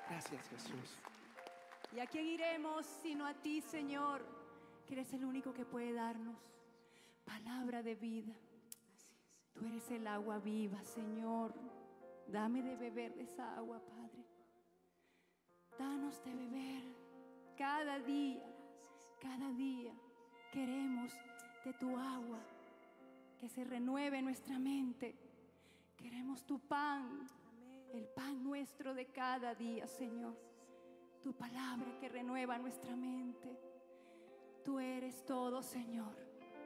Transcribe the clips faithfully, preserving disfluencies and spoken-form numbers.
Gracias, Jesús. ¿Y a quién iremos sino a ti, Señor? Que eres el único que puede darnos palabra de vida. Tú eres el agua viva, Señor. Dame de beber de esa agua, Padre. Danos de beber cada día, cada día. Queremos de tu agua, que se renueve nuestra mente. Queremos tu pan, el pan nuestro de cada día, Señor. Tu palabra que renueva nuestra mente. Tú eres todo, Señor.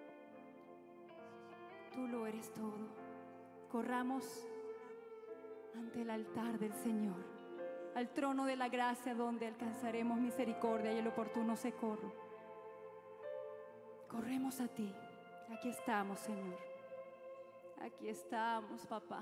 Tú lo eres todo. Corramos ante el altar del Señor, al trono de la gracia, donde alcanzaremos misericordia y el oportuno socorro. Corremos a ti. Aquí estamos, Señor. Aquí estamos, papá.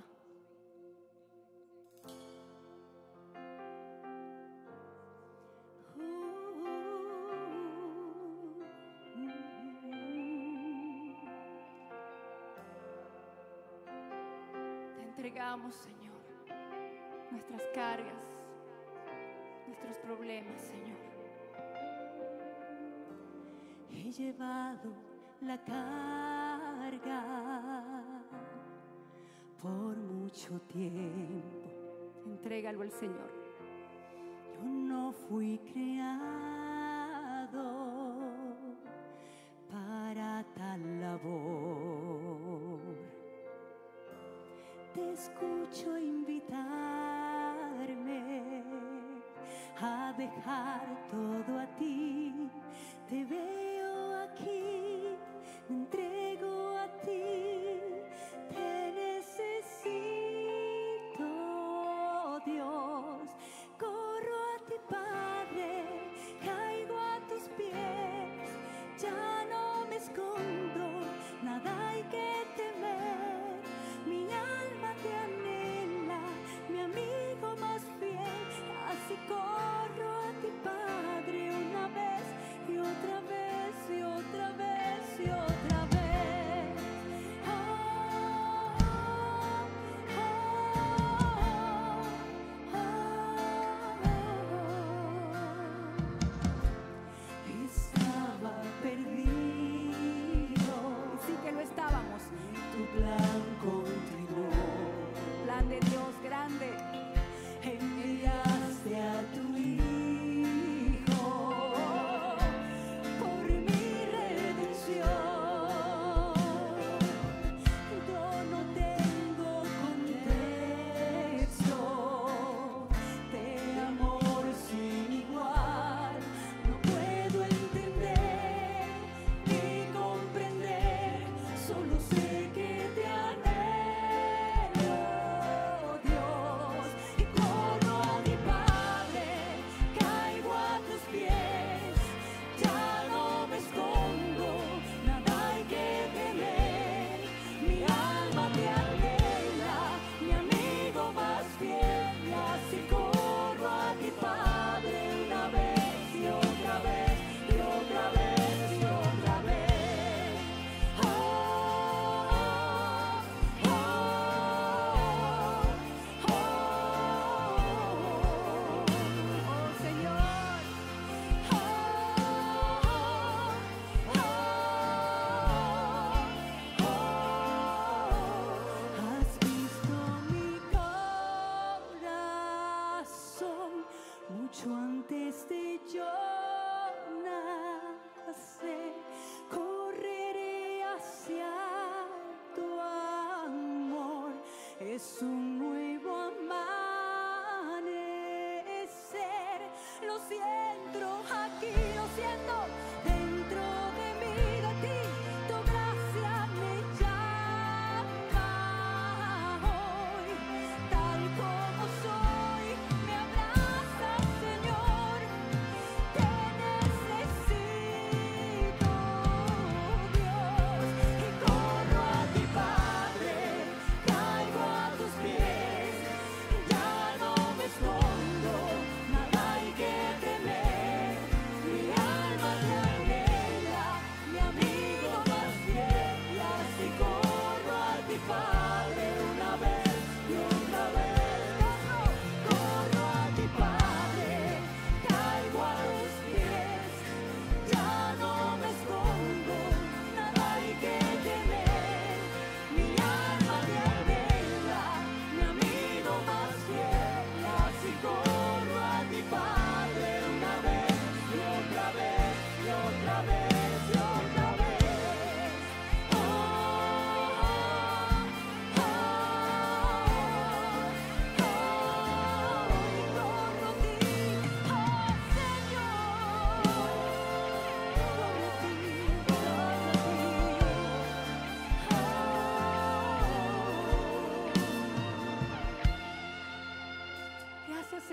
Te entregamos, Señor, nuestras cargas, nuestros problemas, Señor. He llevado la carga por mucho tiempo. Entrégalo al Señor. Yo no fui creado para tal labor. Te escucho invitarme a dejar todo a ti. Te veo aquí, me entrego a ti. Te necesito, Dios. Corro a ti, Padre, caigo a tus pies. Ya no me escondo, nada hay que temer. Mi alma te anhela, mi amigo más fiel. Así corro a ti, Padre, una vez y otra vez y otra vez y otra vez. Oh, oh, oh, oh. Estaba perdido. Sí que lo estábamos. Tu plan continuó. Plan de Dios grande. Enviaste a tu Hijo por mi redención. Yo no tengo contexto de amor sin igual. No puedo entender ni comprender. Solo sé que te anhelo, Dios. Y corro a mi Padre, caigo a tus pies. Ya no me escondo, nada hay que temer. Mi alma te anhela, mi amigo más fiel. Y así corro a ti, Padre, una vez y otra vez y otra vez y otra vez. Oh, oh, oh, oh, Oh, Señor. oh, oh, oh. Has visto mi corazón mucho antes de yo nacer. Correré hacia tu amor. Es un nuevo amanecer. Lo siento aquí, lo siento dentro de mí, de ti. Tu gracia me llama hoy, tal como soy. Me abraza, Señor. Te necesito, Dios. Y corro a ti, Padre, caigo a tus pies. Ya no me escondo, nada hay que temer.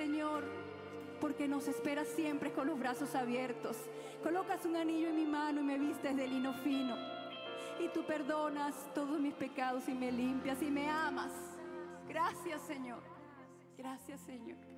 Señor, porque nos esperas siempre con los brazos abiertos. Colocas un anillo en mi mano y me vistes de lino fino. Y tú perdonas todos mis pecados y me limpias y me amas. Gracias, Señor. Gracias, Señor.